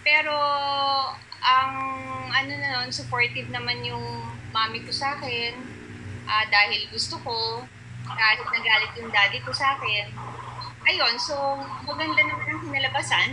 Pero ang ano na nun, supportive naman yung mami ko sa akin dahil gusto ko, kahit nagalit yung daddy ko sa akin. Ayun, so maganda naman ang kinalabasan.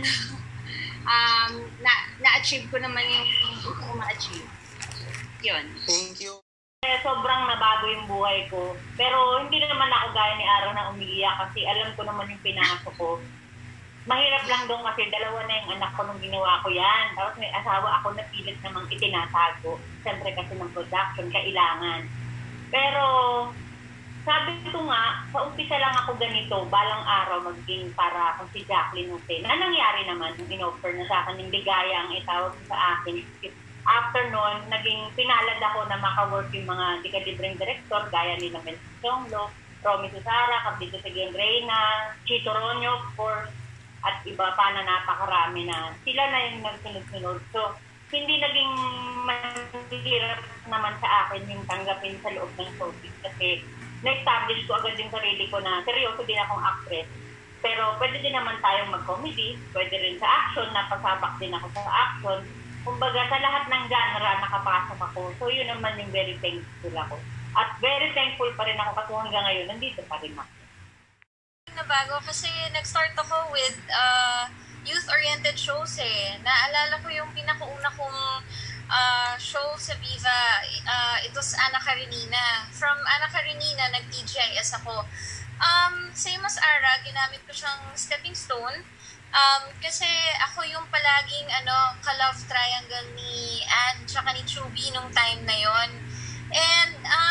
Na-achieve ko naman yung gusto ko ma-achieve. Yun. Thank you. Sobrang nabago yung buhay ko. Pero hindi naman ako gaya ni Aaron na umiiyak kasi alam ko naman yung pinasok ko. Mahirap lang doon kasi dalawa na yung anak ko nung ginawa ko yan. Tapos may asawa ako na pilit namang itinatago. Siyempre kasi ng production, kailangan. Pero sabi ko nga, sa umpisa lang ako ganito, balang araw maging para kung si Jacqueline Jose. Na nangyari naman, yung in-offer na sa akin, yung ligaya ang itawag sa akin. After nun, naging pinalad ako na maka-work yung mga libreng director, gaya nila Mel Songlo, Romy Susara, Capito Seguin Reyna, Chito Ronyo, of course, at iba pa na napakarami na. Sila na yung nagsunod-sunod. So, hindi naging mahirap naman sa akin yung tanggapin sa loob ng showbiz kasi na-establish ko agad yung sarili ko na seryoso din akong actress. Pero pwede din naman tayong mag-comedy, pwede rin sa action, napasabak din ako sa action. Kumbaga, sa lahat ng genre nakapasok ako. So, yun naman yung very thankful ako. At very thankful pa rin ako kasi hanggang ngayon, nandito pa rin ako. Nabago kasi nag-start ako with youth-oriented shows eh. Naalala ko yung pinakauna kong show sa Viva, it was Ana Karenina. From Ana Karenina, nag-TGIS ako. Same as Ara, ginamit ko siyang stepping stone. Kasi ako yung palaging ka-love triangle ni Anne tsaka ni Chubby nung time na yon. And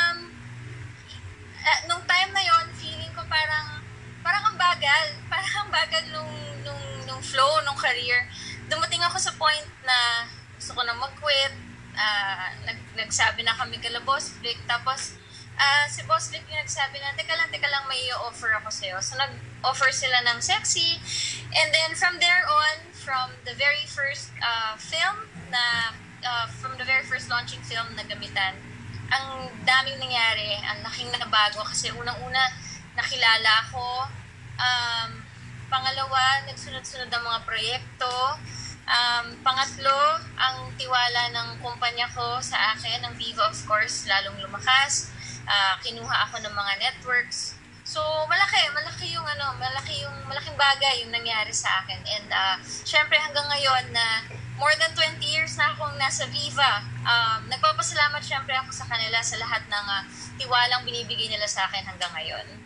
nung time na yon, feeling ko parang ang bagal nung flow nung career. Dumating ako sa point na gusto ko na mag-quit. Nagsabi na kami kala Boss Vic, tapos si Boss Vic yung nagsabi na, teka lang, may i-offer ako sa'yo. So, nag-offer sila ng Sexy. And then, from there on, from the very first from the very first launching film na gamitan, ang daming nangyari, ang laking nabago kasi unang-una, nakilala ako. Pangalawa, nagsunod-sunod ang mga proyekto. Pangatlo, ang tiwala ng kumpanya ko sa akin, ng Viva of course, lalong lumakas. Kinuha ako ng mga networks. So, malaking bagay yung nangyari sa akin. And syempre hanggang ngayon na more than 20 years na akong nasa Viva, nagpapasalamat syempre ako sa kanila sa lahat ng tiwalang binibigay nila sa akin hanggang ngayon.